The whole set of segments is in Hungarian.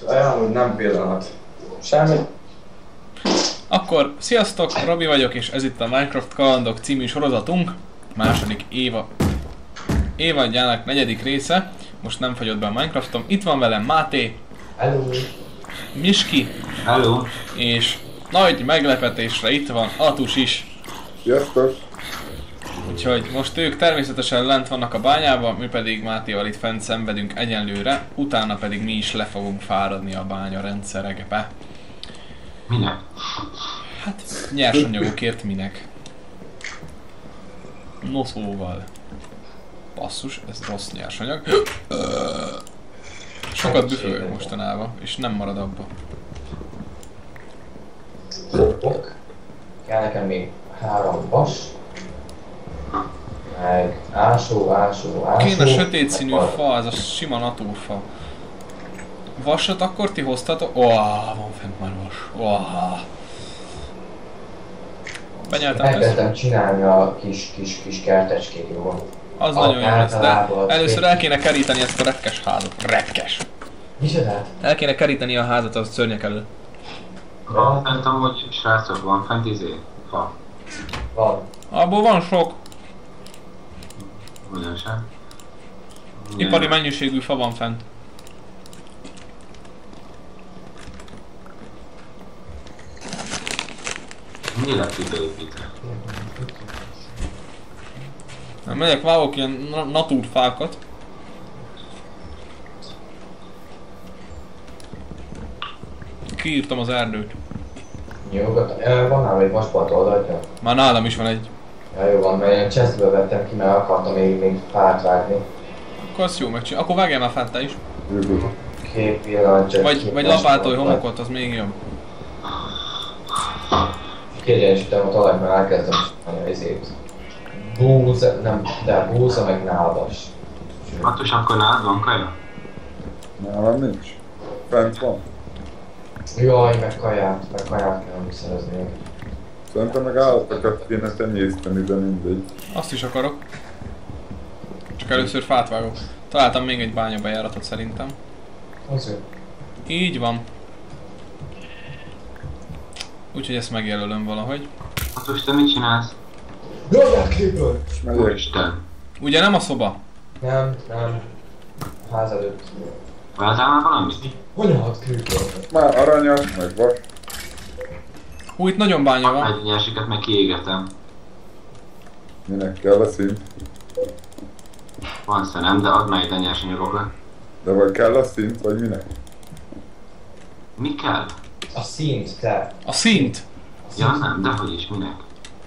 Olyan, nem pillanat. Semmi. Akkor sziasztok, Robi vagyok, és ez itt a Minecraft Kalandok című sorozatunk. Második évadjának 4. része. Most nem fagyott be a Minecraftom. Itt van velem Máté. Hello. Miski. Hello. És nagy meglepetésre itt van Atus is. Sziasztok! Úgyhogy most ők természetesen lent vannak a bányában, mi pedig Mátéval itt fent szenvedünk egyenlőre, utána pedig mi is le fogunk fáradni a bánya rendszerekbe. Minek? Hát nyersanyagokért minek? No szóval. Basszus, ez rossz nyersanyag. Sokat büfölök mostanában, és nem marad abba. Ok. Kell nekem még 3 vas. Meg ásó. Kéne sötét színű fa, ez a sima natúrfa. Vasat akkor ti hoztatok? Van fent már vas. Benyeltem ezt. Elkezdtem csinálni a kis kertecskét, jó? Az nagyon jó lesz, de először el kéne keríteni ezt a retkes házat. Retkes! Micsodát? El kéne keríteni a házat az szörnyek elől. Van fent amúgy, srácok, van fent fa. Van. Abból van sok. Ugyan sem. Ipari mennyiségű fa van fent. Mi lett itt beépítve? Megyek, vágok ilyen natúrfákat. Kiírtam az erdőt. Nyugodtan. Van nálam egy vaspat oldalja? Már nálam is van egy. Ja, jó van, mert én chestből vettem ki, mert akartam még fát vágni. Akkor azt jó megcsinálni. Akkor vágjál már fát te is. Két pillanat csak. Vagy lapátolj homokot, az még jobb. Kiegyenesítem a talajt, mert elkezdem csinálni ezért. Búza meg nálvas. Matus, akkor nálad van kaja? Nálam nincs. Fent van. Jaj, meg kaját kell szerezni. Szerintem meg állatokat kéne tenyészteni, de mindegy. Azt is akarok. Csak először fát vágok. Találtam még egy bányabejáratot szerintem. Azért. Így van. Úgyhogy ezt megjelölöm valahogy. Matus, te mit csinálsz? Jaj, Creeper! És megyek. Úristen. Ugye nem a szoba? Nem. A ház előtt. Váltál már valamit? Hogy Creeper? Már aranyas, meg vas. Hú, itt nagyon bánya van. Egy nyersiket meg kiégetem. Minek kell a szint? Van szenem, de add már ide nyersanyagokra. De vagy kell a szint, vagy minek? Mi kell? A szint, te. A szint! Ja nem, dehogy is, minek?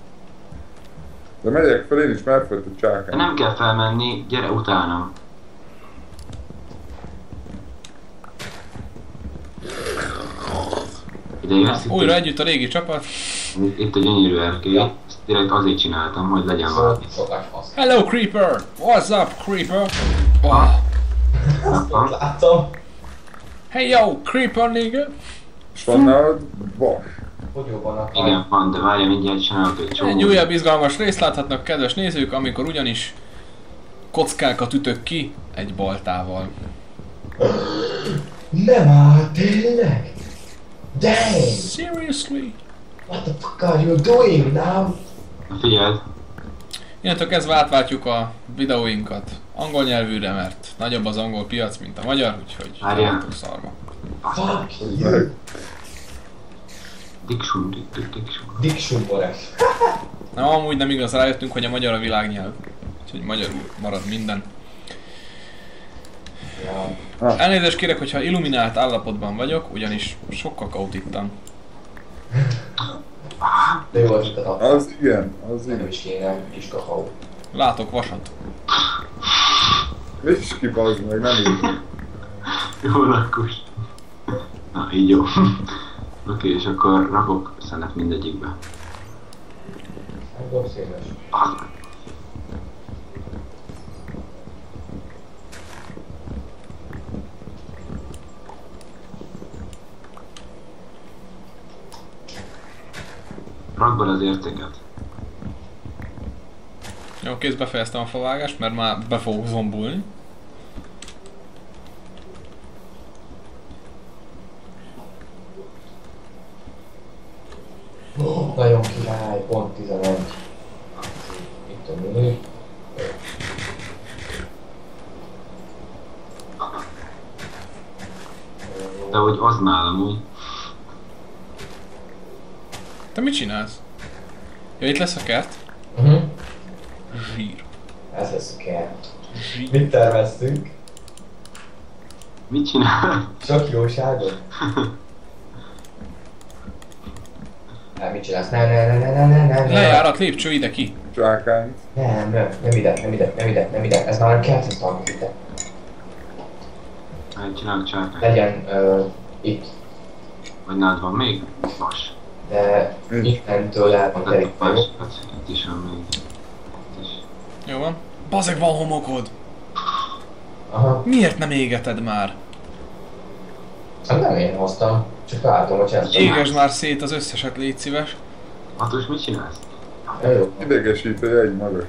De megyek fel én is, mert fel tud De csákálni. nem kell felmenni, gyere utánam. Ide jössz, Újra együtt a régi csapat. itt a gyönyörű erkély. Ja. Ezt direkt azért csináltam, hogy legyen valami. Sokat fasz. Hello Creeper! What's up Creeper? Oh. Azt láttam. Hey yo Creeper nigga! És van nálad vas. Hogy jobban a Igen, van, de várja, mindjárt csinálok egy csomó. Egy újabb izgalmas részt láthatnak, kedves nézők, amikor ugyanis kockákat ütök ki egy baltával. Nem áll, tényleg? Dang! Seriously? What the fuck are you doing now? Na figyeld, Innentől kezdve átváltjuk a videóinkat angol nyelvűre, mert nagyobb az angol piac, mint a magyar, úgyhogy Várjál. nem szarva. Fuck you! diksum. Diction Boresh. Nem, amúgy nem igaz, rájöttünk, hogy a magyar a világnyelv. Úgyhogy magyarul marad minden. Ja. Elnézést kérek, hogyha illuminált állapotban vagyok, ugyanis sok kakaót ittam. De jó, hogy a Az igen, az nem igen. is kéne, kis kakaó. Látok vasat. És ki bazd meg, nem így. Jó lakos. Na, így jó. Oké, és akkor rakok szenet mindegyikbe. Nem dob széles. Rakd bele az értéket. Jó, kész, befejeztem a favágást, mert már be fogok zombulni. Nagyon király, pont 11. Itt a minő. De hogy az nálam úgy. Te mit csinálsz? Ja, itt lesz a kert? Zsír. Ez lesz a kert. Zsír. Mit terveztünk? Mit csinál? Sok jóságot? Hát mit csinálsz? Nem. Lejárat lépcső ide ki. Csákányt. Nem ide. Ez már nem kerthez tartozik ide. Hát csinálok csákát. Legyen itt. Vagy nálad van még? Vas. De innentől el van terítve. Vas. Itt is van még. Itt is. Jó van. Bazeg, van homokod! Aha. Miért nem égeted már? Hát nem én hoztam. Csak látom, hogy ezt. Égesd már szét az összeset, légy szíves. Hatos, mit csinálsz? Jó. Idegesítő egy magas.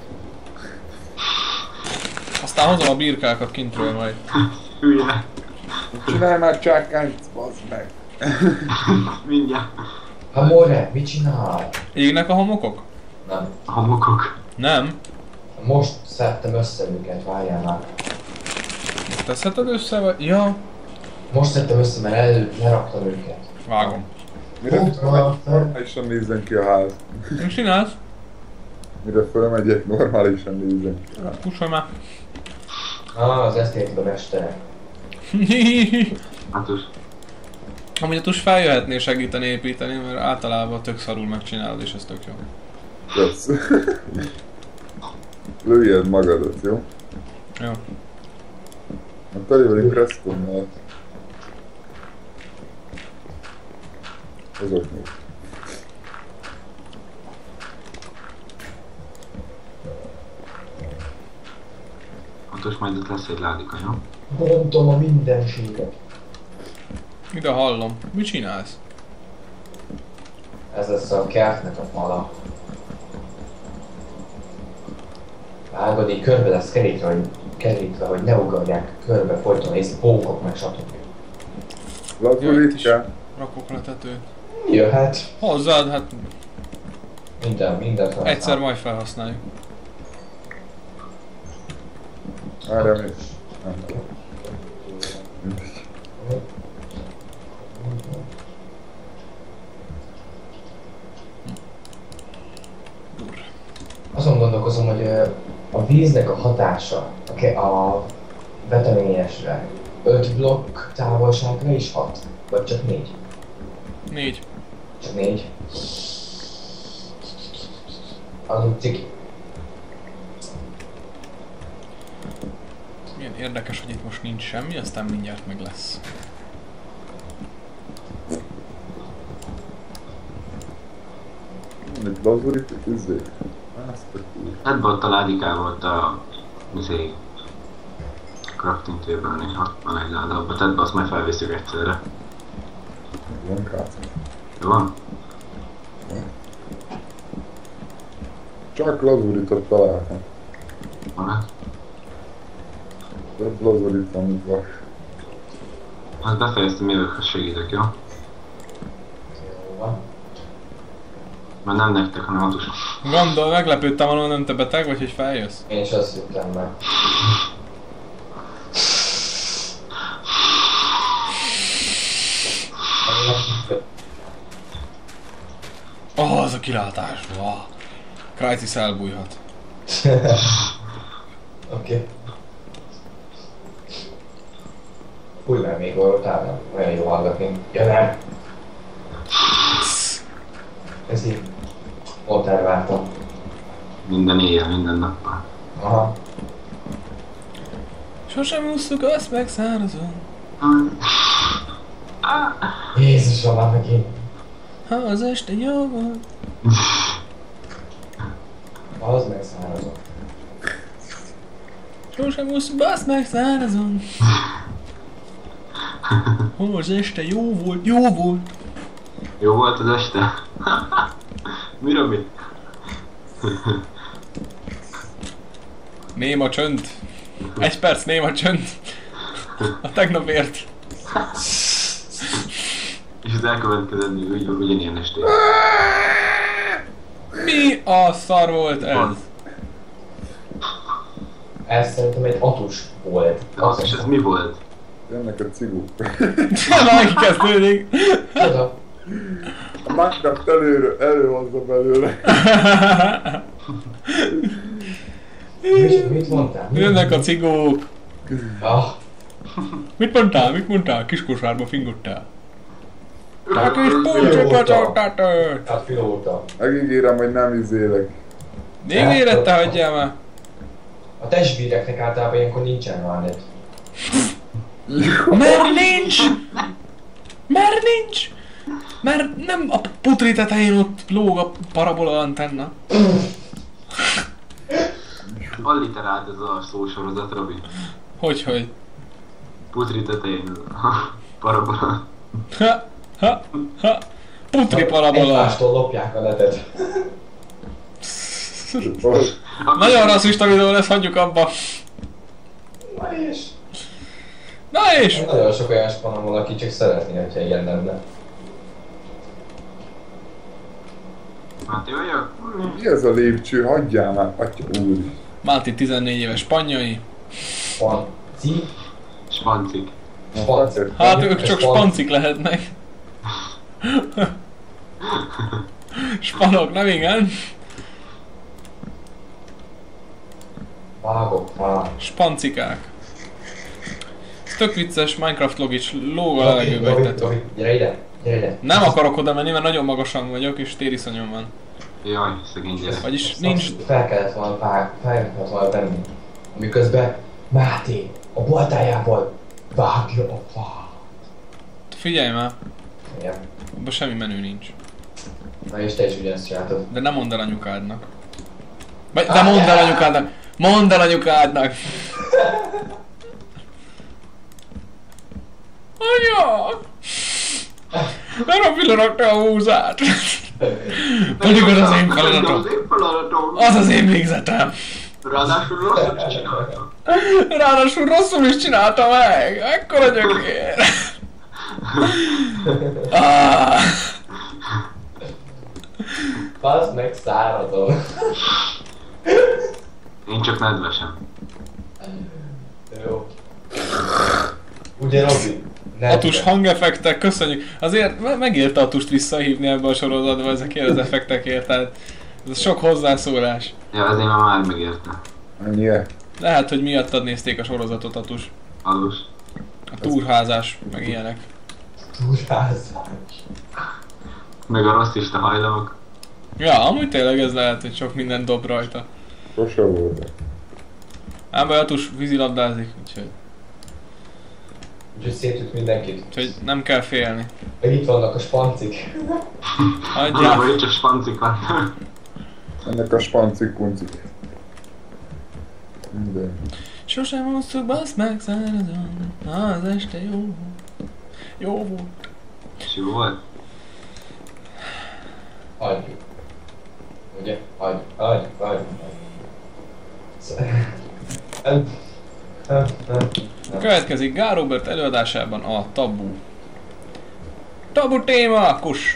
Aztán hozom a birkákat kintről majd. Hülye. Csinálj már csákányt, bazd meg. Mindjárt. Ha more, mit csinál? Égnek a homokok? Nem. A homokok. Nem. Most szedtem össze őket, várjál már. Teszheted össze vagy? Ja. Most szedtem össze, mert előtt leraktam őket. Vágom. Mire Ott van. normálisan nézzen ki a ház. Mit csinálsz? Mire fölmegyek, normálisan nézzen ki a ház. Pusolj már. Az esztétika mestere. Hatos. Amúgy a tus feljöhetnél segíteni építeni, mert általában tök szarul megcsinálod, és ez tök jó. Kösz. Lőjed magadat, jó? Jó. A teli vagyunk Prestonnal. Azok még. Hatos, majd itt lesz egy ládika, jó? Bontom a mindenséget. Ide hallom. Mit csinálsz? Ez lesz a kertnek a fala. Vágod, így körbe lesz kerítve, hogy ne ugorják körbe folyton, és pókok meg stb. Lazulitka. Rakok le tetőt. Jöhet. Hozzád, hát Mindent használ. egyszer majd felhasználjuk. Várjál még. Nem. Azon gondolkozom, hogy a víznek a hatása a veteményesre 5 blokk távolságra is hat? Vagy csak 4? 4. Csak 4? Az úgy ciki. Milyen érdekes, hogy itt most nincs semmi, aztán mindjárt meg lesz. Egy lazulit, izé. Azt a kúr. Tedd be ott a ládikával ott a... Izé... Crafting table-n, és ott van egy láda, abba tedd be, azt majd felviszük egyszerre. Van káca. Jó van? Csak lazuritot találtam. Van? Több lazurit van, mint vas. Hát befejeztem, jövök, segítek, jó? Jó van. Mert nem nektek, hanem hatos. Gondol, meglepődtem valóan, nem te beteg vagy, hogy feljössz? Én is azt hittem meg. Oh, az a kilátás! Wow. Crysis elbújhat. Oké. Fújj már még voltál, olyan jó hallgatni. Jönnem! Ez így. Ott elvártam. Minden éjjel, minden nappal. Aha. Sosem ússzuk azt meg szárazon. Jézusom, már megint. Ha az este jó volt. Az meg szárazom. Sosem ússzuk azt meg szárazon. Ha az este jó volt, jó volt. Jó volt az este? Mi Robi? Néma csönd. 1 perc néma csönd. A tegnapért. És az elkövetkezendő ugyanilyen estén. Mi a szar volt ez? Ez szerintem egy atus volt. És ez mi volt? Jönnek a ciguk. Valaki kezdődik. Oda. A Minecraft előhozza belőle. Mit mondtál? Jönnek a cigók. Ah, Mit mondtál? Mit mondtál? Kiskosvárba fingottál. A kis Pilóta. pulcsot hát pilóta. Megígérem, hogy nem izélek. Ígéret, te hagyjál már. A testbíreknek általában ilyenkor nincsen vanet. Mert nincs! Mert nincs! Mert nem a putri tetején ott lóg a parabola antenna. Alliterált ez a szósorozat, Robi. Hogy? Putri tetején parabola. Ha. Putri parabola. Egymástól lopják a netet. Nagyon rasszista videó lesz, hagyjuk abba. Na és? Na és? Nagyon sok olyan spanom van, aki csak szeretné, hogyha ilyen lenne. Máté vagyok? Mi ez a lépcső? Hagyjál már, atya úr. Máté 14 éves spanyai. Spanci? Spancik. Spanci. Hát ők csak spancik lehetnek. Spanok, nem igen? Vágok. Spancikák. Ez tök vicces, Minecraft logics, lóg a levegőbe egy tető. Gyere ide. Nem akarok oda menni, mert nagyon magasan vagyok és tériszonyom van. Jaj, szegény gyerek. Vagyis nincs... Fel kellett volna venni. Miközben Máté a boltájából vágja a fát. Figyelj már, Igen. abban semmi menü nincs. Na és te is ugyanezt csináltad. De nem mondd el anyukádnak. Vagy de mondd el anyukádnak! Mondd el anyukádnak! Anya! Mert a Fila rakta a húzát! Pedig az az én feladatom! Az az én végzetem! Ráadásul rosszul is csináltam. Ráadásul rosszul is csinálta meg! Ekkora gyökér! Ah. Bazd meg, száradom. Én csak nedvesem. Jó. Ugye Robi? Atus hangeffektek, köszönjük! Azért megérte Atust visszahívni ebbe a sorozatba ezekért az effektekért, tehát ez sok hozzászólás. Ja, ezért már megérte. Ennyire. Lehet, hogy miattad nézték a sorozatot, Atus. Alus. A túrházás, meg ilyenek. Túrázás. Meg a rasszista hajlamok. Ja, amúgy tényleg ez lehet, hogy sok minden dob rajta. Sose volt. Ám baj, Atus vízilabdázik, Úgyhogy szétüt mindenkit. úgyhogy nem kell félni. Meg itt vannak a spancik. Hagyjál! Vagy csak spancik van. Ennek a spancik kuncik. Minden. Sosem osztuk, bassz meg szárazon, az este jó volt. Jó volt. És jó volt? Hagyjuk. Ugye? Hagyjuk. Következik Gál Robert előadásában a tabu. Tabu téma, kus!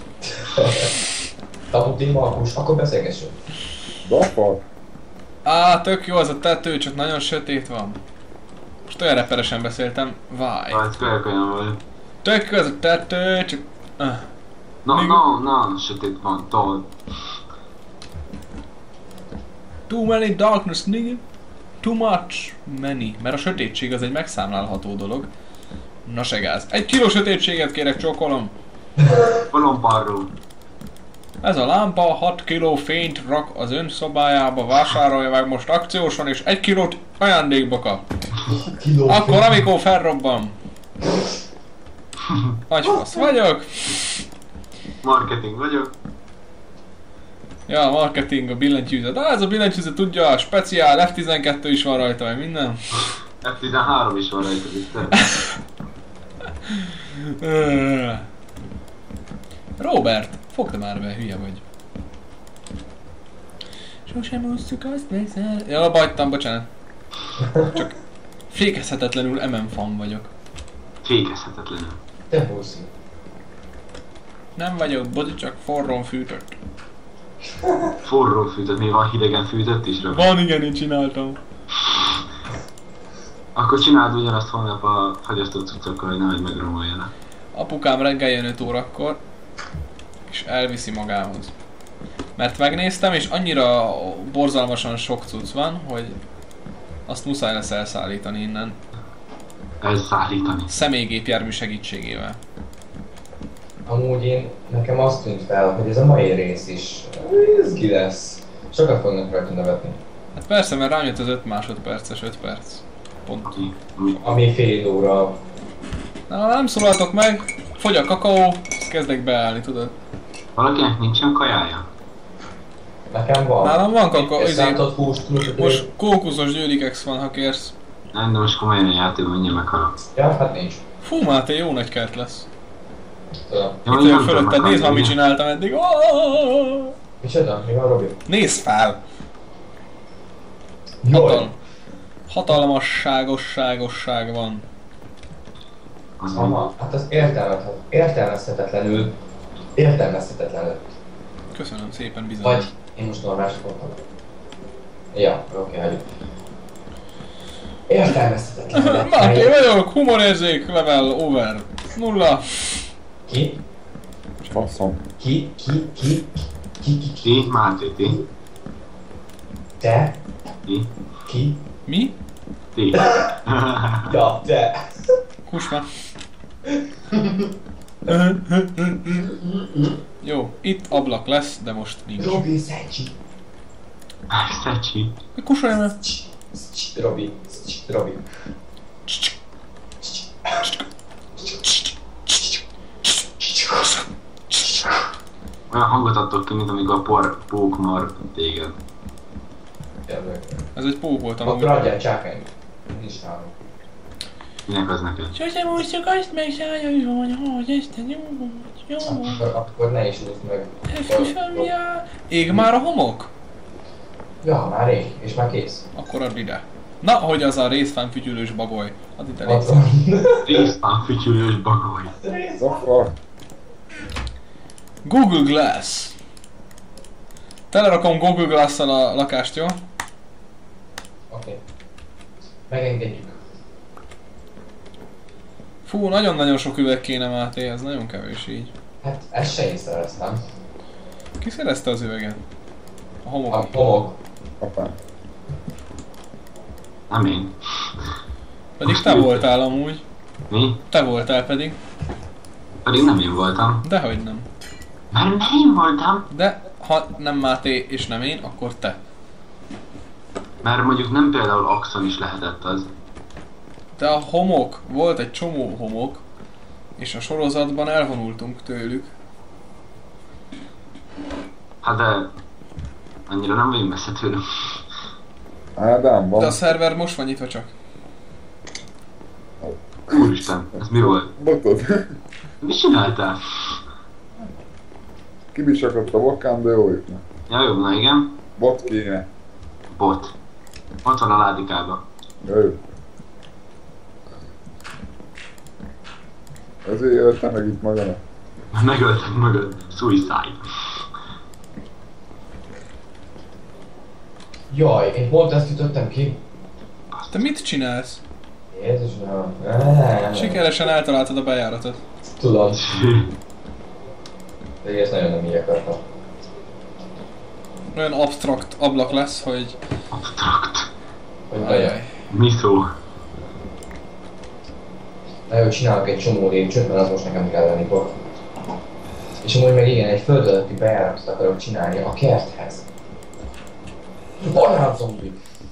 Tabu témakus, akkor beszélgessünk. Dafa? Á, tök jó az a tető, csak nagyon sötét van. Most olyan reperesen beszéltem, váj. Ez kölyök olyan volt. Tök jó az a tető, csak... Na, sötét van, told. Too many darkness, nigga. Too much many. Mert a sötétség az egy megszámlálható dolog. Na se gáz. 1 kiló sötétséget kérek, csókolom. Palomparról. Ez a lámpa 6 kiló fényt rak az ön szobájába, vásárolja meg most akciósan és 1 kilót ajándékba kap. Akkor amikor felrobban. Agyfasz vagyok. Marketing vagyok. Ja, marketing, a billentyűzet. Ez a billentyűzet tudja, a speciál F12 is van rajta, meg minden. F13 is van rajta, biztos. Robert, fogd már be, hülye vagy. Sosem ússzuk azt meg szel... Ja, abba hagytam, bocsánat. Csak fékezhetetlenül MM fan vagyok. Fékezhetetlenül. Te buszi. Nem vagyok bodi, csak forrón fűtött. Forró fűtött, mi van hidegen fűtött is rá? Van, igen, én csináltam. Akkor csináld ugyanazt holnap a fagyasztó cuccokkal, hogy nehogy megromoljanak. Apukám reggel jön 5 órakor, és elviszi magához. Mert megnéztem, és annyira borzalmasan sok cucc van, hogy azt muszáj lesz elszállítani innen. Elszállítani. Személygépjármű segítségével. Amúgy nekem azt tűnt fel, hogy ez a mai rész is izgi lesz. Sokat fognak rajta nevetni. Hát persze, mert rám jött az 5 másodperces 5 perc. Pont. Ami fél óra. Na, nem szólaltok meg, fogy a kakaó, ezt kezdek beállni, tudod. Valakinek nincsen kajája? Nekem van. Nálam van kakaó, Szántott húst, most kókuszos győrikex van, ha kérsz. Nem, de most komolyan a játékban mindjárt meghalok. Ja, hát nincs. Fú, Máté, jó nagy kert lesz. Tudom. Itt olyan fölötted, nézd már, mit csináltam eddig. Micsoda? Mi van, Robi? Nézd fel! Jaj! Hatalmasságosságosság van. Aha, hát az értelmezhetetlenül lett. Köszönöm szépen, bizony. Vagy én most normálisat mondtam. Ja, oké, hagyjuk. Értelmezhetetlen lett. Máté vagyok, humorérzék, level over. 0. Ki? Faszom. Ki? Ti, Máté, ti, Te? ti, Ki? Mi? ti. Ja, te! Hús már. Jó, itt ablak lesz, de most nincs. Robi, Szecsi! Szecsi. Kussolj meg! Robi. Olyan hangot adtok ki, mint amikor a pók mar téged. Ez egy pók volt Akkor amúgy. adjál csákányt. Nincs nálam. Minek az neked? Sosem úszjuk azt meg sajnos, hogy este nyomod, Akkor ne is úszd meg. Ég már a homok? Ja, már rég, és már kész. Akkor add ide. Na, hogy az a részfán fütyülős bagoly. Add ide Ott légy. van. Részpán fütyülős bagoly. Zafa. Google Glass. Telerakom Google Glass-szal a lakást, jó? Oké. Megengedjük. Fú, nagyon-nagyon sok üveg kéne, Máté, ez nagyon kevés így. Hát ezt se én szereztem. Ki szerezte az üveget? A A homok. homok. Apám. Nem én. Pedig te voltál amúgy. Mi? Te voltál pedig. Pedig nem én voltam. Dehogy nem. Mert én voltam. De ha nem Máté és nem én, akkor te. Mert mondjuk nem például Axon is lehetett az. De a homok, volt egy csomó homok, és a sorozatban elvonultunk tőlük. Hát de... Annyira nem vagyunk messze tőlem. Ádám van. De a szerver most van nyitva csak. Úristen, ez mi volt? Botod. Mit csináltál? Kibisakadt a bokám, de jó jutna. Ja, jobb, na igen. Bot kéne. Bot. Ott van a ládikában. Ő. Ezért öltem meg itt magamat. Megöltek mögött. Suicide. Jaj, én pont ezt ütöttem ki. Te mit csinálsz? Jézusom. Sikeresen eltaláltad a bejáratot. Tudom. De ezt nagyon nem így akartam. Olyan abstrakt ablak lesz, hogy... Abstrakt. Hogy Ajaj. Mi szó? Na jó, csinálok egy csomó lépcsőt, mert az most nekem kelleni fog. És amúgy meg igen, egy föld alatti bejáratot akarok csinálni a kerthez. Barát zombi!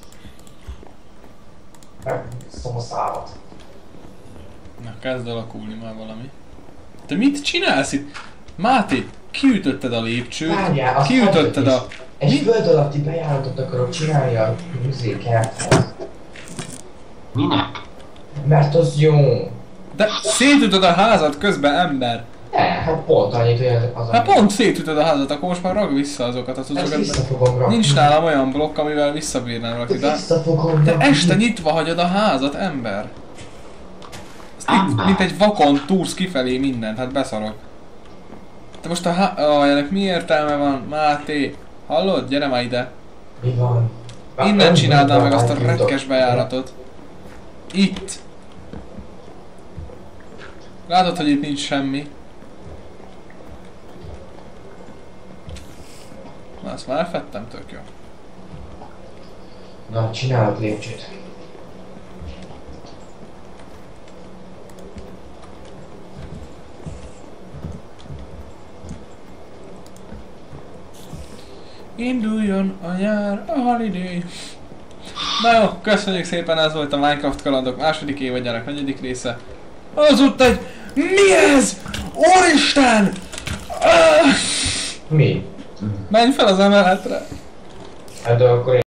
Megszom a szávat. Na, kezd alakulni már valami. Te mit csinálsz itt? Máté, kiütötted a lépcsőt, Várjál, azt kiütötted a... Egy föld alatti bejáratot akarok csinálni a kerthez. Minek? Mert az jó. De szétütöd a házat közben, ember! Ne, hát pont annyit, hogy az Hát pont szétütöd a házat, akkor most már ragd vissza azokat a Ezt cuccokat. vissza fogom rakni. Nincs nálam olyan blokk, amivel visszabírnám rakni, de... Vissza fogom De rakni. este nyitva hagyod a házat, ember! Ezt itt, Ember? mint egy vakon túrsz kifelé mindent, hát beszarok. Te most ennek mi értelme van, Máté? Hallod? Gyere már ide. Mi van? Innen csinálnál meg azt a rekkes bejáratot. Itt. Látod, hogy itt nincs semmi. Na, azt már elfettem, tök jó. Na, csinálok lépcsőt. Induljon a nyár, a holiday. Na jó, köszönjük szépen, ez volt a Minecraft kalandok második évadjának 4. része. Az ott egy... Mi ez? Úristen! Mi? Menj fel az emeletre! Hát de akkor